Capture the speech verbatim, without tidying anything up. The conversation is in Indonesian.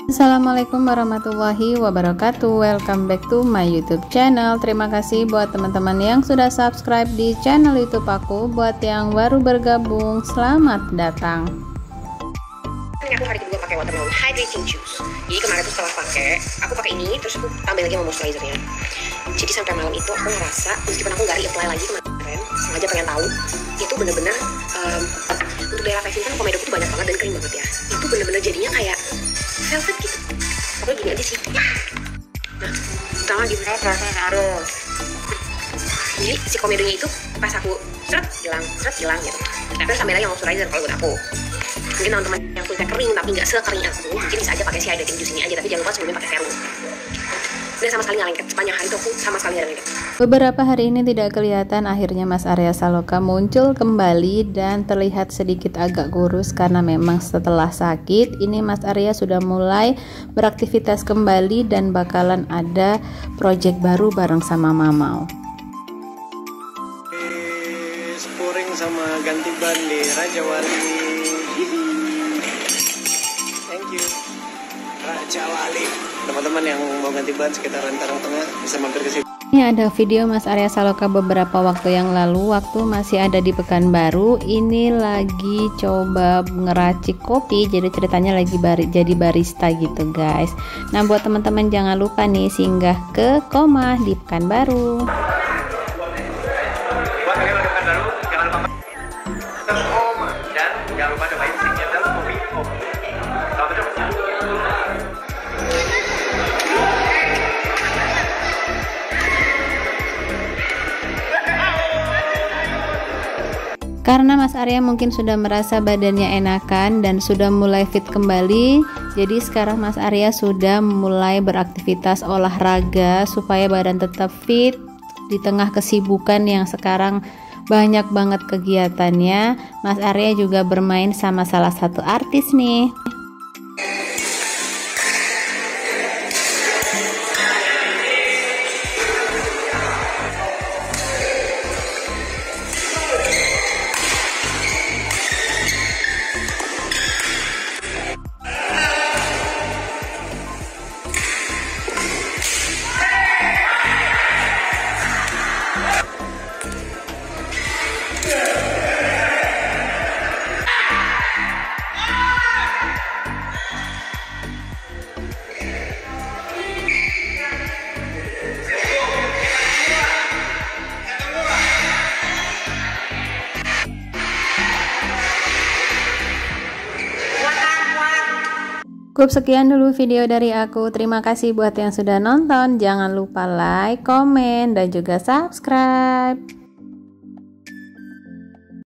Assalamualaikum warahmatullahi wabarakatuh. Welcome back to my YouTube channel. Terima kasih buat teman-teman yang sudah subscribe di channel YouTube aku. Buat yang baru bergabung, selamat datang. Ini aku hari kedua pakai watermelon hydrating juice. Jadi kemarin tuh setelah pakai, aku pakai ini terus aku tambah lagi sama moisturizernya. Jadi sampai malam itu aku ngerasa meskipun aku nggak reapply lagi kemarin, sengaja pengen tahu itu bener-bener um, untuk daerah face kan komedo itu banyak banget dan kering banget ya. Itu bener-bener jadinya kayak velvet gitu. Pokoknya gini aja sih. Nah, pertama gimana harus. Jadi si komedonya itu pas aku seret hilang, seret hilang gitu. Nah, terus sambil lagi moisturizer kalau buat aku. Mungkin teman-teman yang kulitnya kering tapi nggak sekering aku, mungkin bisa aja pakai si hydrating juice ini aja. Tapi jangan lupa sebelumnya pakai serum. Udah sama sekali nggak lengket, sepanjang hari itu aku sama sekali nggak lengket. Beberapa hari ini tidak kelihatan, akhirnya Mas Arya Saloka muncul kembali dan terlihat sedikit agak kurus karena memang setelah sakit ini Mas Arya sudah mulai beraktivitas kembali dan bakalan ada project baru bareng sama Mamau. Spuring sama ganti ban di Raja Wali. Thank you Raja Wali. Teman-teman yang mau ganti ban sekitaran Tarang Tengah bisa mampir ke sini. Ini ada video Mas Arya Saloka beberapa waktu yang lalu waktu masih ada di Pekanbaru. Ini lagi coba ngeracik kopi, jadi ceritanya lagi bari, jadi barista gitu guys. Nah buat teman-teman jangan lupa nih singgah ke Koma di Pekanbaru. Karena Mas Arya mungkin sudah merasa badannya enakan dan sudah mulai fit kembali, jadi sekarang Mas Arya sudah mulai beraktivitas olahraga supaya badan tetap fit di tengah kesibukan yang sekarang banyak banget kegiatannya. Mas Arya juga bermain sama salah satu artis nih. Cukup sekian dulu video dari aku. Terima kasih buat yang sudah nonton. Jangan lupa like, komen, dan juga subscribe.